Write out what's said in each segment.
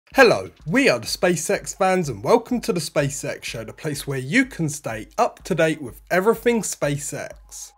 Hello, we are the SpaceX fans and welcome to the SpaceX Show, the place where you can stay up to date with everything SpaceX.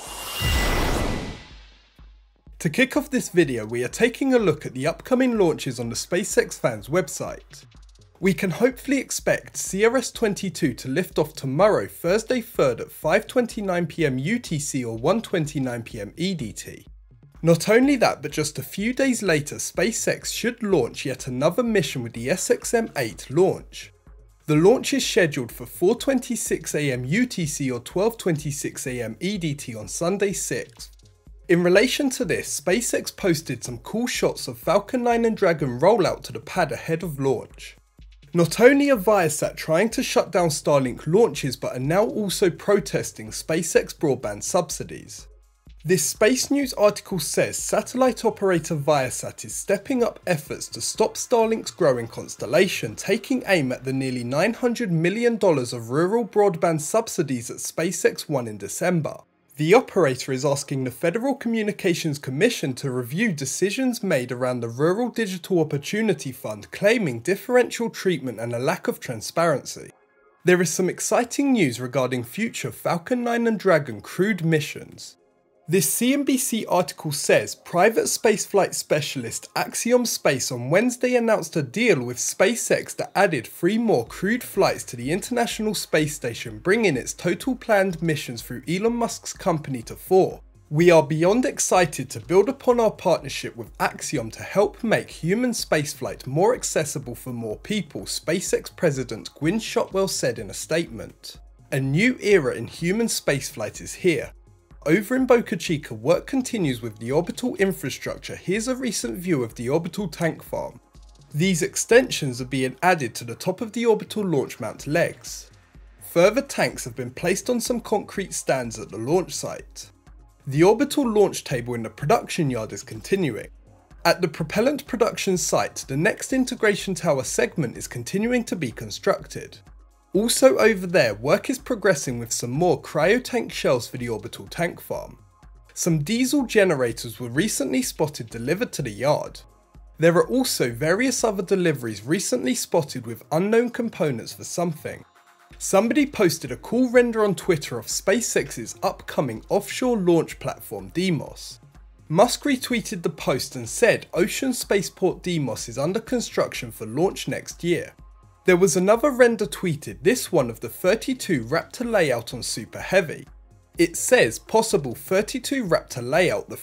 To kick off this video, we are taking a look at the upcoming launches on the SpaceXFans website. We can hopefully expect CRS-22 to lift off tomorrow, Thursday 3rd at 5:29 PM UTC or 1:29 PM EDT. Not only that, but just a few days later, SpaceX should launch yet another mission with the SXM-8 launch. The launch is scheduled for 4:26 AM UTC or 12:26 AM EDT on Sunday 6th. In relation to this, SpaceX posted some cool shots of Falcon 9 and Dragon rollout to the pad ahead of launch. Not only are Viasat trying to shut down Starlink launches, but are now also protesting SpaceX broadband subsidies. This Space News article says satellite operator Viasat is stepping up efforts to stop Starlink's growing constellation, taking aim at the nearly $900 million of rural broadband subsidies that SpaceX won in December. The operator is asking the Federal Communications Commission to review decisions made around the Rural Digital Opportunity Fund, claiming differential treatment and a lack of transparency. There is some exciting news regarding future Falcon 9 and Dragon crewed missions. This CNBC article says private spaceflight specialist Axiom Space on Wednesday announced a deal with SpaceX that added 3 more crewed flights to the International Space Station, bringing its total planned missions through Elon Musk's company to 4. We are beyond excited to build upon our partnership with Axiom to help make human spaceflight more accessible for more people, SpaceX President Gwynne Shotwell said in a statement. A new era in human spaceflight is here. Over in Boca Chica, work continues with the Orbital Infrastructure. Here's a recent view of the Orbital tank farm. These extensions are being added to the top of the orbital launch mount legs. Further tanks have been placed on some concrete stands at the launch site. The orbital launch table in the production yard is continuing. At the propellant production site, the next integration tower segment is continuing to be constructed. Also over there, work is progressing with some more cryotank shells for the orbital tank farm. Some diesel generators were recently spotted delivered to the yard. There are also various other deliveries recently spotted with unknown components for something. Somebody posted a cool render on Twitter of SpaceX's upcoming offshore launch platform Deimos. Musk retweeted the post and said Ocean Spaceport Deimos is under construction for launch next year. There was another render tweeted, this one of the 32 Raptor layout on Super Heavy. It says possible 32 Raptor layout, the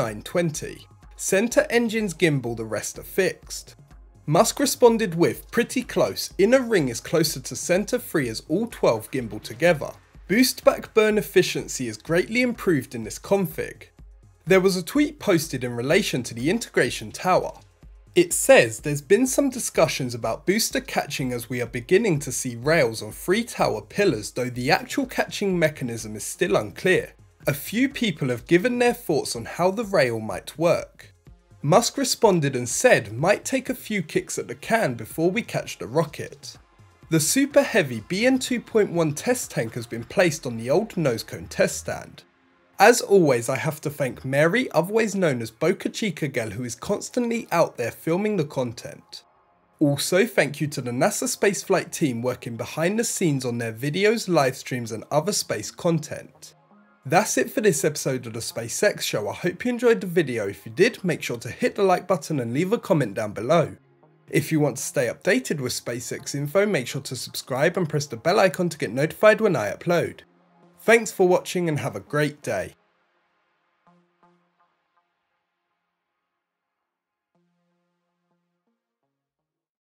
3920. Center engines gimbal, the rest are fixed. Musk responded with, pretty close, inner ring is closer to center 3 as all 12 gimbal together. Boost back burn efficiency is greatly improved in this config. There was a tweet posted in relation to the integration tower. It says there's been some discussions about booster catching as we are beginning to see rails on 3 tower pillars, though the actual catching mechanism is still unclear. A few people have given their thoughts on how the rail might work. Musk responded and said might take a few kicks at the can before we catch the rocket. The Super Heavy BN 2.1 test tank has been placed on the old nose cone test stand. As always, I have to thank Mary, otherwise known as Boca Chica Girl, who is constantly out there filming the content. Also, thank you to the NASA spaceflight team working behind the scenes on their videos, live streams and other space content. That's it for this episode of the SpaceX Show. I hope you enjoyed the video. If you did, make sure to hit the like button and leave a comment down below. If you want to stay updated with SpaceX info, make sure to subscribe and press the bell icon to get notified when I upload. Thanks for watching and have a great day.